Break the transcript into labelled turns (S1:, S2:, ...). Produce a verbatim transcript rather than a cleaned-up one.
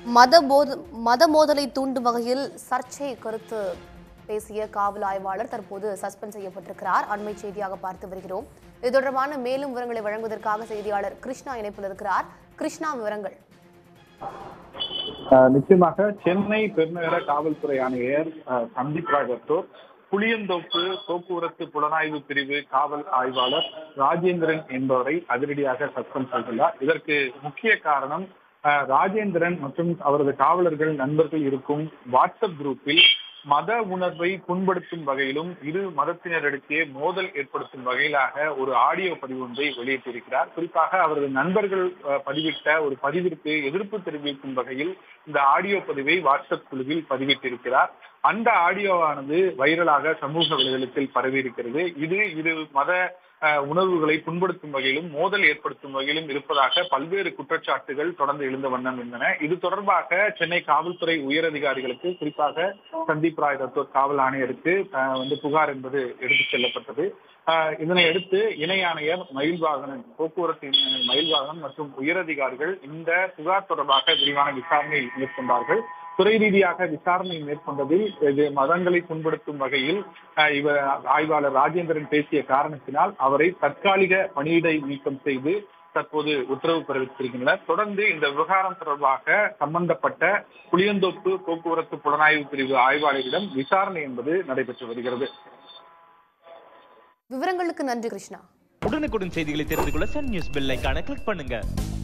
S1: மத போத மத மோதலை தூண்டும் வகையில் சர்ச்சை கருத்து பேசிய காவல் ஆய்வாளர் தற்போது சஸ்பெண்ட் செய்யப்பட்டிருக்கிறார். அண்மை செய்தியாக பார்த்து வருகிறோம். இது தொடர்பான மேலும் விவரங்களை வழங்குவதற்காக செய்தியாளர் கிருஷ்ணா இணைப்பில் இருக்கிறார். கிருஷ்ணா, விவரங்கள்.
S2: நிச்சயமாக சென்னை பெருநகர காவல்துறை ஆணையர் சந்தீப் ராஜத்தோர் புளியந்தோப்பு போக்குவரத்து புலனாய்வு பிரிவு காவல் ஆய்வாளர் ராஜேந்திரன் என்பவரை அதிரடியாக சஸ்பெண்ட் செய்துள்ளார். இதற்கு முக்கிய காரணம் ராஜேந்திரன் மற்றும் அவரது காவலர்கள் நண்பர்கள் இருக்கும் வாட்ஸ்அப் குரூப்பில் மத உணர்வை புண்படுத்தும் வகையிலும் இரு மதத்தினரிடையே மோதல் ஏற்படுத்தும் வகையிலாக ஒரு ஆடியோ பதிவு ஒன்றை வெளியிட்டிருக்கிறார். குறிப்பாக அவரது நண்பர்கள் பதிவிட்ட ஒரு பதிவிற்கு எதிர்ப்பு தெரிவிக்கும் வகையில் இந்த ஆடியோ பதிவை வாட்ஸ்அப் குழுவில் பதிவிட்டிருக்கிறார். அந்த ஆடியோவானது வைரலாக சமூக வலைதளத்தில் பரவி இருக்கிறது. இது இரு மத உணர்வுகளை புண்படுத்தும் வகையிலும் மோதல் ஏற்படுத்தும் வகையிலும் இருப்பதாக பல்வேறு குற்றச்சாட்டுகள் தொடர்ந்து எழுந்த வண்ணம் இருந்தன. இது தொடர்பாக சென்னை காவல்துறை உயரதிகாரிகளுக்கு, குறிப்பாக சந்தீப் ராய் ரத்தோர் காவல் ஆணையருக்கு வந்து புகார் என்பது எடுத்துச் செல்லப்பட்டது. இதனை அடுத்து இணை ஆணையர் மயில்வாகனன், போக்குவரத்து மயில்வாகனன் மற்றும் உயரதிகாரிகள் இந்த புகார் தொடர்பாக விரிவான விசாரணை மேற்கொண்டார்கள். துறை ரீதியாக விசாரணை மேற்கொண்டதில் இது மதங்களை புண்படுத்தும் வகையில் இவர் ஆய்வாளர் ராஜேந்திரன் பேசிய காரணத்தினால் அவரை தற்காலிக பணியிடை நீக்கம் செய்து தற்போது உத்தரவு பிறப்பித்திருக்கின்றனர். தொடர்ந்து இந்த விவகாரம் தொடர்பாக சம்பந்தப்பட்ட புளியந்தோப்பு போக்குவரத்து புலனாய்வு பிரிவு ஆய்வாளரிடம் விசாரணை என்பது நடைபெற்று வருகிறது.
S1: விவரங்களுக்கு நன்றி கிருஷ்ணா.
S3: உடனுக்குடன் செய்திகளை தெரிந்து கொள்ள சன் நியூஸ் பெல் ஐகானை கிளிக் பண்ணுங்க.